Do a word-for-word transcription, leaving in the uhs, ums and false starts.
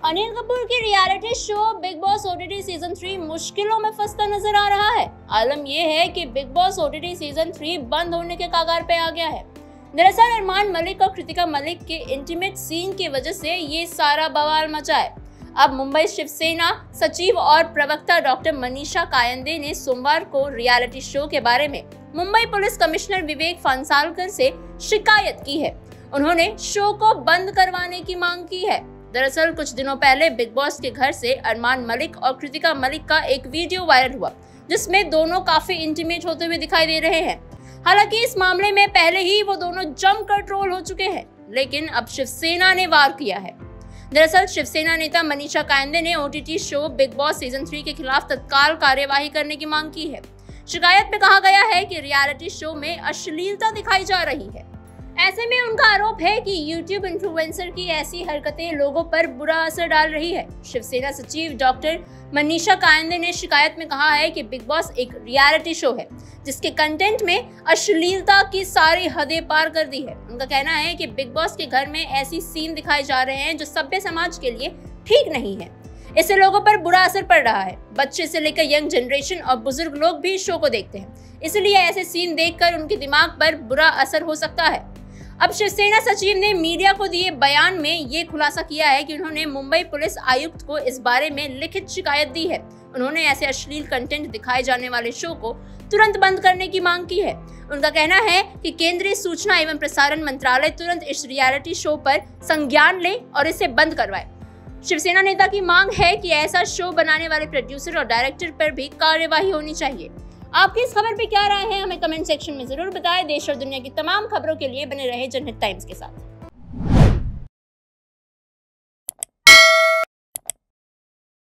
अनिल कपूर की reality show Bigg Boss OTT season three मुश्किलों में फंसता नजर आ रहा है। आलम यह है कि Bigg Boss OTT season three बंद होने के कगार पे आ गया है। दरअसल अरमान मलिक और कृतिका मलिक के इंटीमेट सीन की वजह से ये सारा बवाल मचा है। अब मुंबई शिवसेना सचिव और प्रवक्ता डॉक्टर मनीषा कायंदे ने सोमवार को रियलिटी शो के बारे में मुंबई पुलिस कमिश्नर विवेक फंसालकर से शिकायत की है। उन्होंने शो को बंद करवाने की मांग की है। दरअसल कुछ दिनों पहले बिग बॉस के घर से अरमान मलिक और कृतिका मलिक का एक वीडियो वायरल हुआ, जिसमें दोनों काफी इंटीमेट होते हुए दिखाई दे रहे हैं। हालांकि इस मामले में पहले ही वो दोनों जमकर ट्रोल हो चुके हैं, लेकिन अब शिवसेना ने वार किया है। दरअसल शिवसेना नेता मनीषा कायंदे ने OTT show Bigg Boss season three के खिलाफ तत्काल कार्यवाही करने की मांग की है। शिकायत में कहा गया है कि रियलिटी शो में अश्लीलता दिखाई जा रही है। ऐसे में उनका आरोप है कि यूट्यूब इन्फ्लुएंसर की ऐसी हरकतें लोगों पर बुरा असर डाल रही है। शिवसेना सचिव डॉक्टर मनीषा कायंदे ने शिकायत में कहा है कि बिग बॉस एक रियलिटी शो है जिसके कंटेंट में अश्लीलता की सारी हदें पार कर दी है। उनका कहना है कि बिग बॉस के घर में ऐसी सीन दिखाए जा रहे हैं जो सभ्य समाज के लिए ठीक नहीं है। इससे लोगों पर बुरा असर पड़ रहा है। बच्चे से लेकर यंग जनरेशन और बुजुर्ग लोग भी शो को देखते हैं, इसलिए ऐसे सीन देखकर उनके दिमाग पर बुरा असर हो सकता है। अब शिवसेना सचिव ने मीडिया को दिए बयान में ये खुलासा किया है कि उन्होंने मुंबई पुलिस आयुक्त को इस बारे में लिखित शिकायत दी है। उन्होंने ऐसे अश्लील कंटेंट दिखाए जाने वाले शो को तुरंत बंद करने की मांग की है। उनका कहना है कि केंद्रीय सूचना एवं प्रसारण मंत्रालय तुरंत इस रियलिटी शो पर संज्ञान ले और इसे बंद करवाए। शिवसेना नेता की मांग है कि ऐसा शो बनाने वाले प्रोड्यूसर और डायरेक्टर पर भी कार्यवाही होनी चाहिए। आपकी इस खबर पे क्या राय है, हमें कमेंट सेक्शन में जरूर बताएं। देश और दुनिया की तमाम खबरों के लिए बने रहे जनहित टाइम्स के साथ।